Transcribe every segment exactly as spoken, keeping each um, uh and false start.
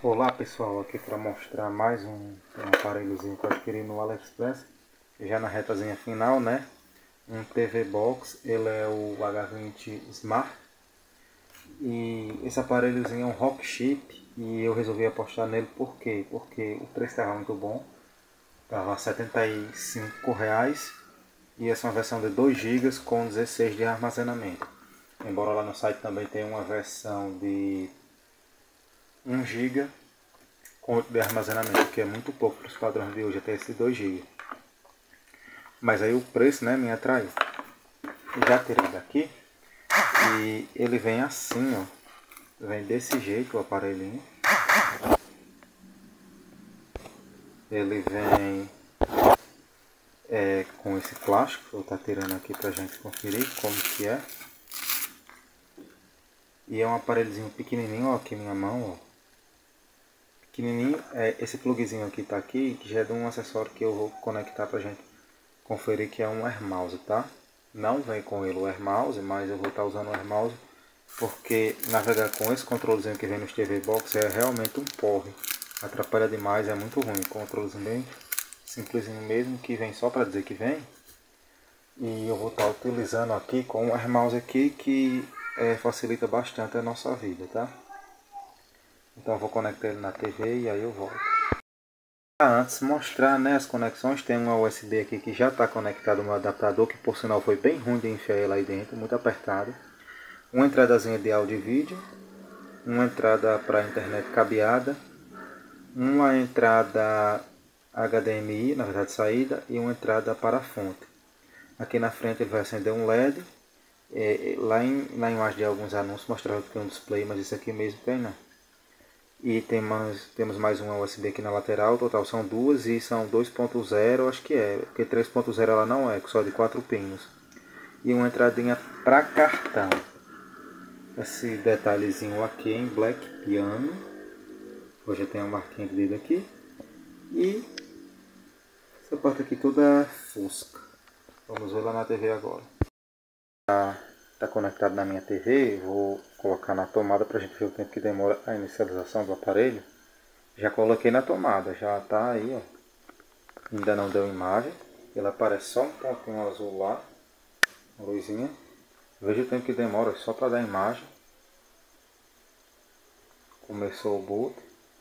Olá pessoal, aqui para mostrar mais um, um aparelhozinho que eu adquiri no AliExpress, já na retazinha final, né? Um T V Box, ele é o H vinte Smart e esse aparelhozinho é um Rockchip e eu resolvi apostar nele por quê? Porque o preço estava muito bom, estava setenta e cinco reais e essa é uma versão de dois gigas com dezesseis de armazenamento, embora lá no site também tenha uma versão de um giga de armazenamento, que é muito pouco para os padrões de hoje, até esse dois gigas. Mas aí o preço, né, me atraiu. Já tirei daqui e ele vem assim, ó. Vem desse jeito o aparelhinho. Ele vem é, com esse plástico, eu estou tirando aqui pra gente conferir como que é. E é um aparelhozinho pequenininho, ó, aqui minha mão, ó. Pequenininho, é, esse plugzinho aqui tá aqui, que já é de um acessório que eu vou conectar pra gente conferir, que é um AirMouse, tá? Não vem com ele o AirMouse, mas eu vou estar usando o AirMouse porque navegar com esse controlezinho que vem no T V Box é realmente um porre. Atrapalha demais, é muito ruim. Controlezinho bem simplesinho mesmo, que vem só para dizer que vem. E eu vou estar utilizando aqui com o AirMouse aqui, que é, facilita bastante a nossa vida, tá? Então eu vou conectar ele na T V e aí eu volto. Antes de mostrar, né, as conexões, tem uma U S B aqui que já está conectado no meu adaptador, que por sinal foi bem ruim de enfiar ele aí dentro, muito apertado. Uma entradazinha de áudio e vídeo, uma entrada para internet cabeada, uma entrada H D M I, na verdade saída, e uma entrada para a fonte. Aqui na frente ele vai acender um L E D, é, lá em, na imagem de alguns anúncios mostrava que tem um display, mas isso aqui mesmo tem não. E temos, temos mais uma U S B aqui na lateral, total são duas e são dois ponto zero, acho que é, porque três ponto zero ela não é, só de quatro pinos. E uma entradinha para cartão. Esse detalhezinho aqui em Black Piano, hoje tem uma marquinha de dedo aqui. E essa parte aqui toda fosca. Vamos ver lá na T V agora. Tá, tá conectado na minha T V, vou colocar na tomada para a gente ver o tempo que demora a inicialização do aparelho. Já coloquei na tomada, já tá aí, ó. Ainda não deu imagem. Ele aparece só um pontinho azul lá, uma luzinha. Veja o tempo que demora só para dar imagem. Começou o boot.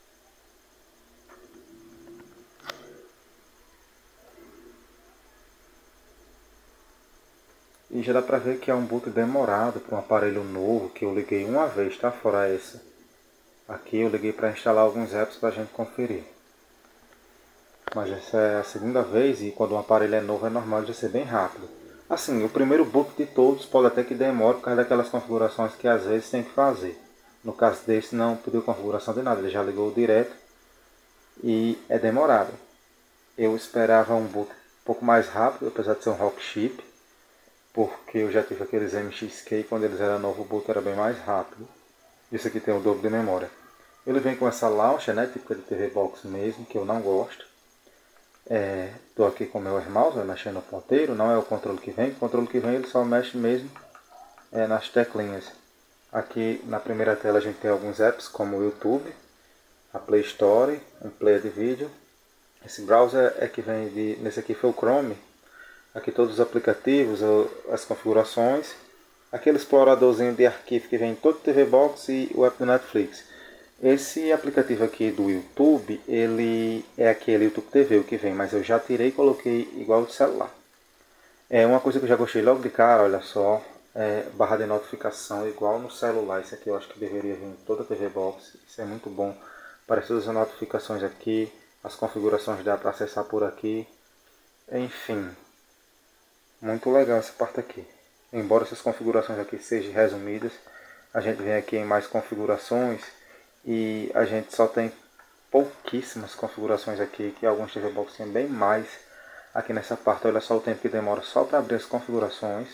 E já dá pra ver que é um boot demorado para um aparelho novo que eu liguei uma vez, tá? Fora essa. Aqui eu liguei para instalar alguns apps para a gente conferir. Mas essa é a segunda vez e quando um aparelho é novo é normal de ser bem rápido. Assim, o primeiro boot de todos pode até que demore por causa daquelas configurações que às vezes tem que fazer. No caso desse não pediu configuração de nada, ele já ligou direto e é demorado. Eu esperava um boot um pouco mais rápido, apesar de ser um Rockchip, porque eu já tive aqueles M X K, quando eles eram novos, o boot era bem mais rápido. Isso aqui tem o dobro de memória. Ele vem com essa launcher, né, típica de T V Box mesmo, que eu não gosto. Estou é, aqui com o meu AirMouse, mexendo no ponteiro, não é o controle que vem. O controle que vem ele só mexe mesmo é, nas teclinhas. Aqui na primeira tela a gente tem alguns apps, como o YouTube, a Play Store, um player de vídeo. Esse browser é que vem de... Nesse aqui foi o Chrome. Aqui todos os aplicativos, as configurações. Aquele exploradorzinho de arquivo que vem em todo o T V Box e o app do Netflix. Esse aplicativo aqui do YouTube, ele é aquele YouTube T V o que vem, mas eu já tirei e coloquei igual do celular. É uma coisa que eu já gostei logo de cara, olha só, é barra de notificação igual no celular. Isso aqui eu acho que deveria vir em toda a T V Box, isso é muito bom. Aparece todas as notificações aqui, as configurações dá para acessar por aqui, enfim, muito legal essa parte aqui. Embora essas configurações aqui sejam resumidas, a gente vem aqui em mais configurações e a gente só tem pouquíssimas configurações aqui, que alguns T V Box tem bem mais. Aqui nessa parte, olha só o tempo que demora só para abrir as configurações.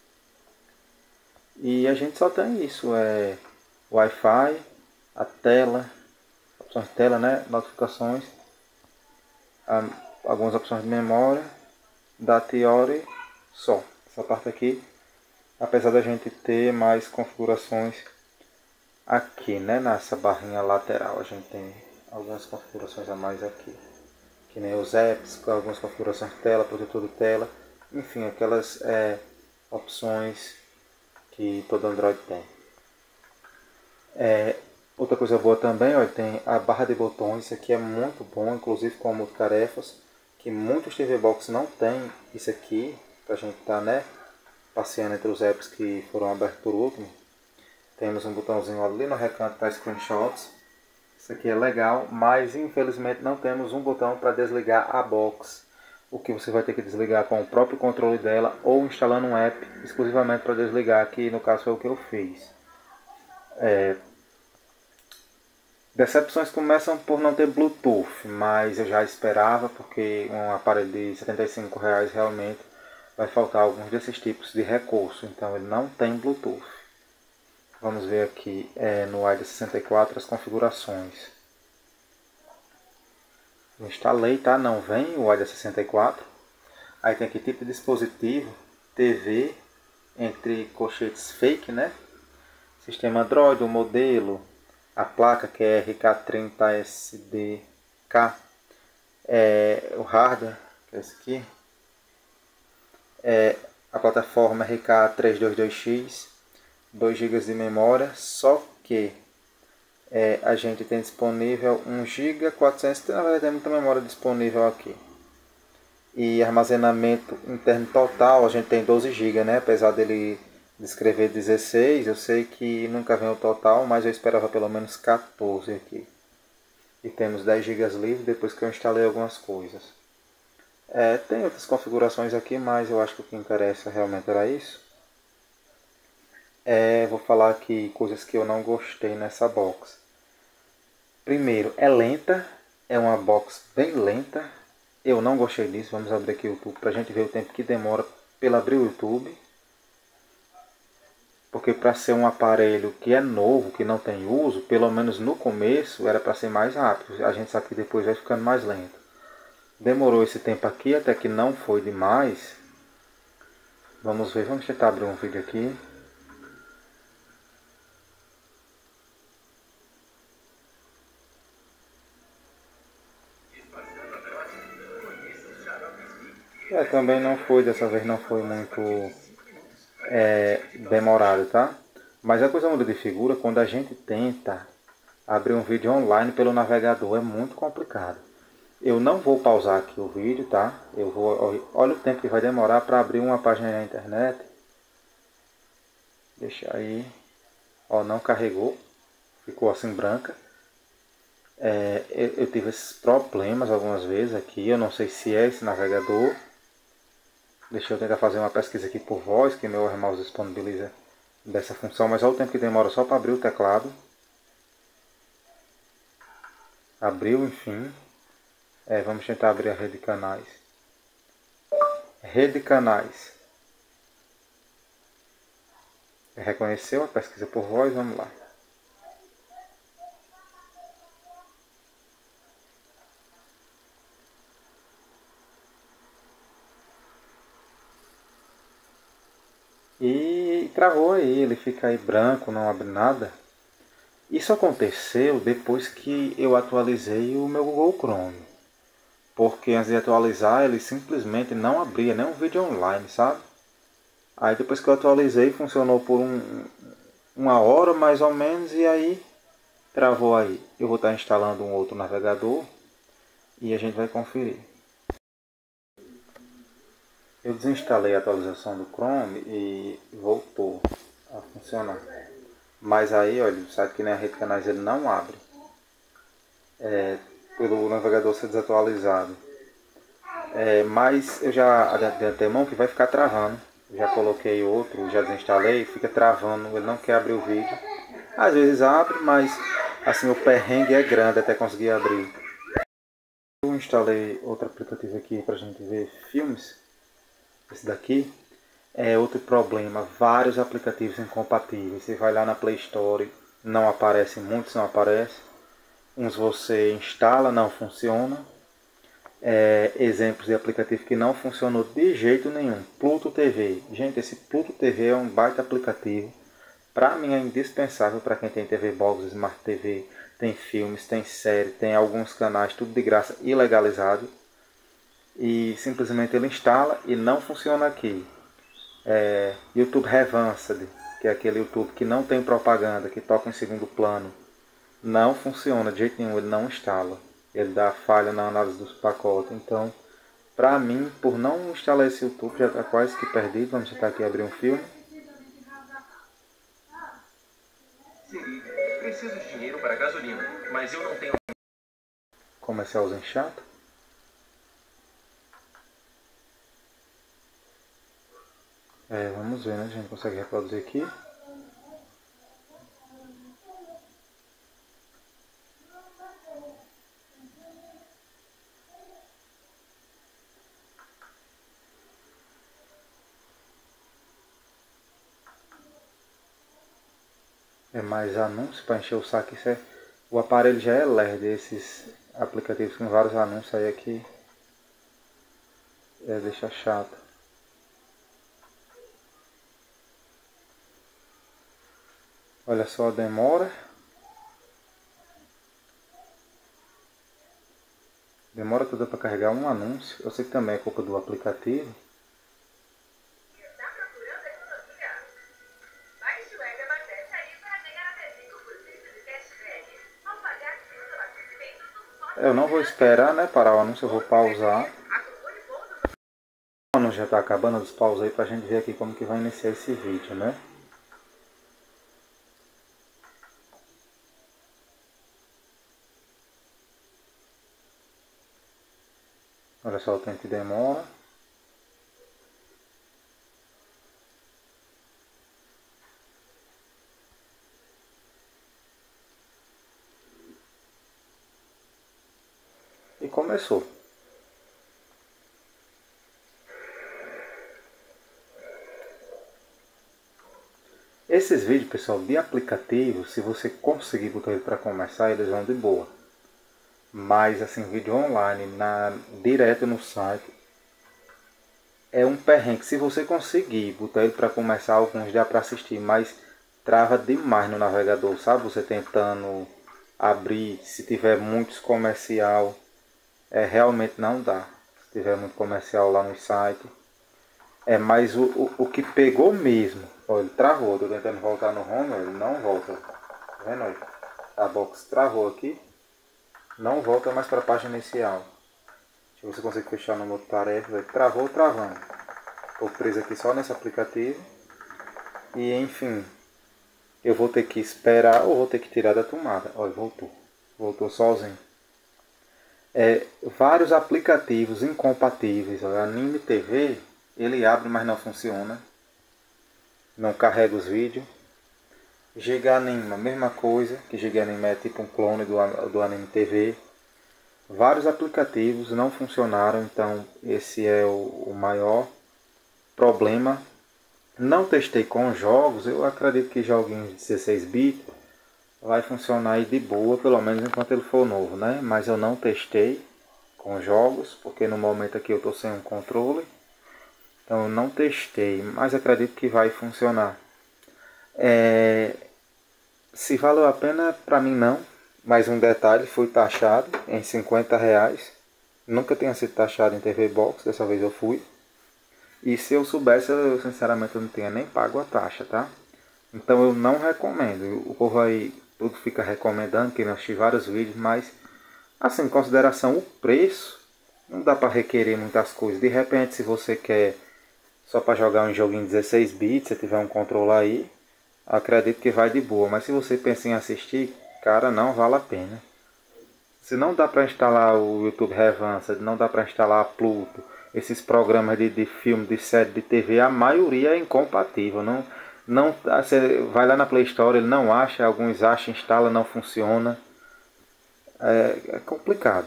E a gente só tem isso, é Wi-Fi, a tela, opções de tela, né, notificações, algumas opções de memória, data e hora, só. Essa parte aqui, apesar da gente ter mais configurações Aqui, né, nessa barrinha lateral, a gente tem algumas configurações a mais aqui. Que nem os apps, com algumas configurações de tela, protetor de tela. Enfim, aquelas é, opções que todo Android tem. É, outra coisa boa também, ó, tem a barra de botões. Isso aqui é muito bom, inclusive com multitarefas, que muitos T V Box não tem isso aqui, pra gente estar, tá, né, passeando entre os apps que foram abertos por último. Temos um botãozinho ali no recanto para screenshots. Isso aqui é legal, mas infelizmente não temos um botão para desligar a box. O que você vai ter que desligar com o próprio controle dela ou instalando um app exclusivamente para desligar, que no caso foi o que eu fiz. É... Decepções começam por não ter Bluetooth, mas eu já esperava, porque um aparelho de setenta e cinco reais realmente vai faltar alguns desses tipos de recurso, então ele não tem Bluetooth. Vamos ver aqui é, no AIDA sessenta e quatro as configurações. Eu instalei, tá? Não vem o AIDA sessenta e quatro. Aí tem aqui tipo de dispositivo, T V, entre colchetes fake, né? Sistema Android, o modelo, a placa que é R K trinta S D K, é, o hardware, que é esse aqui, é, a plataforma R K trezentos e vinte e dois X, dois gigas de memória, só que é, a gente tem disponível um giga, quatrocentos, na verdade tem muita memória disponível aqui. E armazenamento interno total, a gente tem doze gigas, né? Apesar dele descrever dezesseis, eu sei que nunca vem o total, mas eu esperava pelo menos quatorze aqui. E temos dez gigas livres depois que eu instalei algumas coisas. É, tem outras configurações aqui, mas eu acho que o que interessa realmente era isso. É, vou falar aqui coisas que eu não gostei nessa box. Primeiro, é lenta, é uma box bem lenta. Eu não gostei disso. Vamos abrir aqui o YouTube para a gente ver o tempo que demora para abrir o YouTube. Porque para ser um aparelho que é novo, que não tem uso, pelo menos no começo era para ser mais rápido. A gente sabe que depois vai ficando mais lento. Demorou esse tempo aqui, até que não foi demais. Vamos ver, vamos tentar abrir um vídeo aqui. É, também não foi, dessa vez não foi muito é, demorado, tá? Mas a coisa muda de figura quando a gente tenta abrir um vídeo online pelo navegador, é muito complicado. Eu não vou pausar aqui o vídeo, tá? Eu vou, olha o tempo que vai demorar para abrir uma página na internet. Deixa aí. Ó, não carregou, ficou assim branca. É, eu, eu tive esses problemas algumas vezes aqui, eu não sei se é esse navegador. Deixa eu tentar fazer uma pesquisa aqui por voz, que meu mouse disponibiliza dessa função, mas olha o tempo que demora só para abrir o teclado. Abriu, enfim. É, vamos tentar abrir a rede de canais. Rede de canais. Reconheceu a pesquisa por voz, vamos lá. E travou aí, ele fica aí branco, não abre nada. Isso aconteceu depois que eu atualizei o meu Google Chrome. Porque antes de atualizar, ele simplesmente não abria nenhum vídeo online, sabe? Aí depois que eu atualizei, funcionou por um, uma hora mais ou menos, e aí travou aí. Eu vou estar instalando um outro navegador e a gente vai conferir. Eu desinstalei a atualização do Chrome e voltou a funcionar. Mas aí, olha, o site que nem a Rede Canais ele não abre. É, pelo navegador ser desatualizado. É, mas eu já de antemão que vai ficar travando. Já coloquei outro, já desinstalei, fica travando, ele não quer abrir o vídeo. Às vezes abre, mas assim o perrengue é grande até conseguir abrir. Eu instalei outro aplicativo aqui para a gente ver filmes. Esse daqui é outro problema, vários aplicativos incompatíveis. Você vai lá na Play Store, não aparece, muitos não aparecem. Uns você instala, não funciona. É, exemplos de aplicativo que não funcionou de jeito nenhum. Pluto T V. Gente, esse Pluto T V é um baita aplicativo. Para mim é indispensável para quem tem T V Box, Smart T V, tem filmes, tem série, tem alguns canais, tudo de graça, ilegalizado. E simplesmente ele instala e não funciona aqui. É, YouTube Revanced, que é aquele YouTube que não tem propaganda, que toca em segundo plano, não funciona de jeito nenhum, ele não instala. Ele dá falha na análise dos pacotes. Então, pra mim, por não instalar esse YouTube, já está quase que perdido. Vamos tentar aqui abrir um filme. Siri, preciso de dinheiro para gasolina, mas eu não tenho... Comercialzinho chato. É, vamos ver, né? A gente consegue reproduzir aqui. É mais anúncio para encher o saco. Isso é... O aparelho já é lerdo. Esses aplicativos com vários anúncios aí aqui é, deixa chato. Olha só a demora. Demora toda para carregar um anúncio. Eu sei que também é culpa do aplicativo. Eu não vou esperar, né, parar o anúncio, eu vou pausar. O anúncio já está acabando, eu despausei para a gente ver aqui como que vai iniciar esse vídeo, né? Olha só o tempo que demora. E começou. Esses vídeos, pessoal, de aplicativo, se você conseguir botar ele para começar, eles vão de boa. Mas, assim, vídeo online, na, direto no site, é um perrengue. Se você conseguir botar ele para começar, alguns dá para assistir, mas trava demais no navegador, sabe? Você tentando abrir, se tiver muitos comercial, é, realmente não dá. Se tiver muito comercial lá no site. É, mas o, o, o que pegou mesmo, ó, ele travou, tô tentando voltar no home, ele não volta. Tá vendo aí? A box travou aqui, não volta mais para a página inicial. Deixa eu ver se eu consigo fechar no modo tarefa, ele travou travando. Estou preso aqui só nesse aplicativo. E enfim, eu vou ter que esperar ou vou ter que tirar da tomada. Olha, voltou. Voltou sozinho. É, vários aplicativos incompatíveis. Olha, Anime T V, ele abre, mas não funciona. Não carrega os vídeos. Giganima, mesma coisa. Que Giganima é tipo um clone do, do Anime T V. Vários aplicativos não funcionaram. Então esse é o, o maior problema. Não testei com jogos. Eu acredito que joguinhos de dezesseis bits vai funcionar aí de boa, pelo menos enquanto ele for novo, né? Mas eu não testei com jogos, porque no momento aqui eu estou sem um controle. Então eu não testei, mas acredito que vai funcionar. É... Se valeu a pena, para mim não. Mais um detalhe, fui taxado em cinquenta reais. Nunca tinha sido taxado em T V Box, dessa vez eu fui. E se eu soubesse, eu sinceramente eu não tinha nem pago a taxa, tá? Então eu não recomendo. O povo aí tudo fica recomendando, que eu assisti vários vídeos, mas assim, em consideração o preço, não dá para requerer muitas coisas. De repente, se você quer só para jogar um joguinho dezesseis bits, se tiver um controle aí, acredito que vai de boa. Mas se você pensa em assistir, cara, não vale a pena. Se não dá para instalar o YouTube Revanced, não dá para instalar a Pluto, esses programas de, de filme, de série, de T V, a maioria é incompatível. Não, não, você vai lá na Play Store, ele não acha, alguns acham, instala, não funciona. É, é complicado.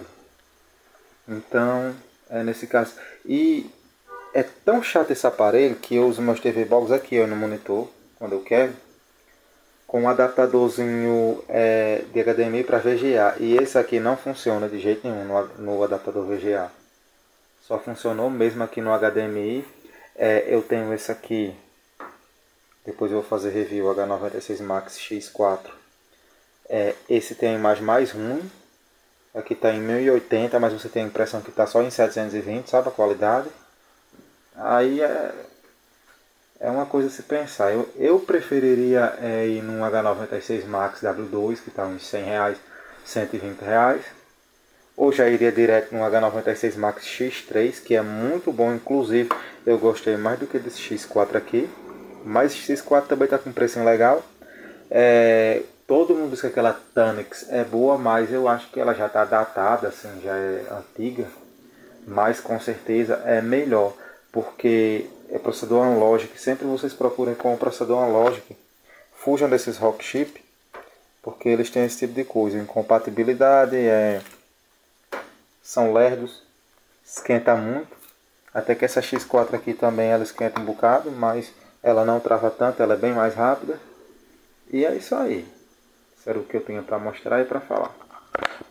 Então, é nesse caso. E é tão chato esse aparelho que eu uso meus T V Box aqui ó, no monitor, quando eu quero, com um adaptadorzinho é, de H D M I para V G A. E esse aqui não funciona de jeito nenhum no, no adaptador V G A. Só funcionou mesmo aqui no H D M I. É, eu tenho esse aqui Depois eu vou fazer review H noventa e seis Max X quatro. É, esse tem a imagem mais ruim. Aqui está em mil e oitenta, mas você tem a impressão que está só em setecentos e vinte, sabe a qualidade? Aí é, é uma coisa a se pensar. Eu, eu preferiria é, ir num H noventa e seis Max W dois, que está uns cem reais, cento e vinte reais. Ou já iria direto no H noventa e seis Max X três, que é muito bom. Inclusive, eu gostei mais do que desse X quatro aqui. Mas o X quatro também está com um precinho legal. É, todo mundo diz que aquela Tanix é boa, mas eu acho que ela já está datada, assim, já é antiga. Mas com certeza é melhor, porque é processador Anlogic. Sempre vocês procurem com o processador Anlogic. Fujam desses Rockchip, porque eles têm esse tipo de coisa. Incompatibilidade, é... são lerdos, esquenta muito. Até que essa X quatro aqui também ela esquenta um bocado, mas ela não trava tanto, ela é bem mais rápida. E é isso aí. Isso era o que eu tinha para mostrar e para falar.